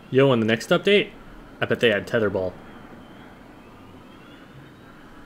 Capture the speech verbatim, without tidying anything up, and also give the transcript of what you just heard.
Yo, in the next update, I bet they add tetherball.